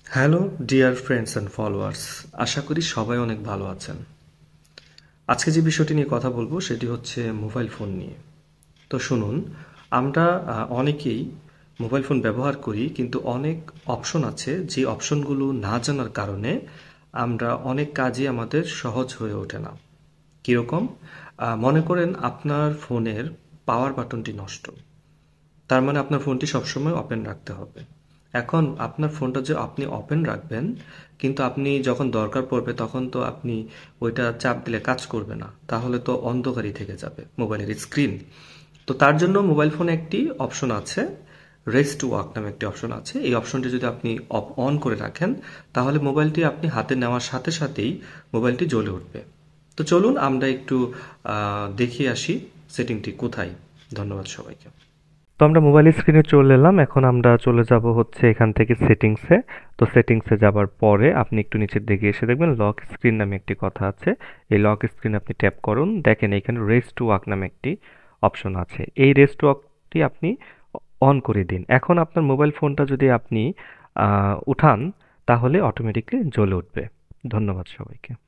Hello dear friends and followers, আশা করি সবাই অনেক ভালো আছেন। আজকে যে বিষয়টি নিয়ে কথা বলবো সেটি হচ্ছে মোবাইল ফোন নিয়ে। তো শুনুন, আমরা অনেকেই মোবাইল ফোন ব্যবহার করি, কিন্তু অনেক অপশন আছে যে অপশনগুলো না জানার কারণে আমরা অনেক কাজই আমাদের সহজ হয়ে ওঠে না। কীরকম? মনে করেন আপনার ফোনের পাওয়ার বাটনটি নষ্ট, তার মানে আপনার ফোনটি সবসময় ওপেন রাখতে হবে। এখন আপনার ফোনটা যে আপনি ওপেন রাখবেন, কিন্তু আপনি যখন দরকার পড়বে তখন তো আপনি ওইটা চাপ দিলে কাজ করবে না, তাহলে তো অন্ধকারই থেকে যাবে মোবাইলের স্ক্রিন। তো তার জন্য মোবাইল ফোনে একটি অপশন আছে, রেস টু ওয়াক নামে একটি অপশন আছে। এই অপশনটি যদি আপনি অন করে রাখেন, তাহলে মোবাইলটি আপনি হাতে নেওয়ার সাথে সাথেই মোবাইলটি জ্বলে উঠবে। তো চলুন আমরা একটু দেখিয়ে আসি সেটিংটি কোথায়। ধন্যবাদ সবাইকে। তো আমরা মোবাইল স্ক্রিনে চলে এলাম। এখন আমরা চলে যাব হচ্ছে এখান থেকে সেটিংসে। তো সেটিংসে যাবার পরে আপনি একটু নিচের দিকে এসে দেখবেন লক স্ক্রিন নামে একটি কথা আছে। এই লক স্ক্রিন আপনি ট্যাপ করুন, দেখেন এখানে রেস টু ওয়াক নামে একটি অপশন আছে। এই রেস টু ওয়াকটি আপনি অন করে দিন। এখন আপনার মোবাইল ফোনটা যদি আপনি উঠান, তাহলে অটোমেটিকলি জ্বলে উঠবে। ধন্যবাদ সবাইকে।